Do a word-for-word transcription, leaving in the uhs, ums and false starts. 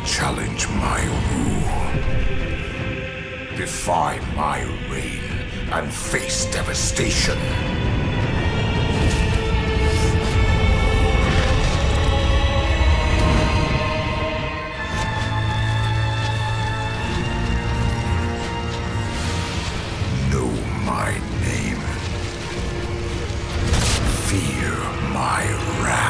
Challenge my rule. Defy my reign and face devastation. Know my name. Fear my wrath.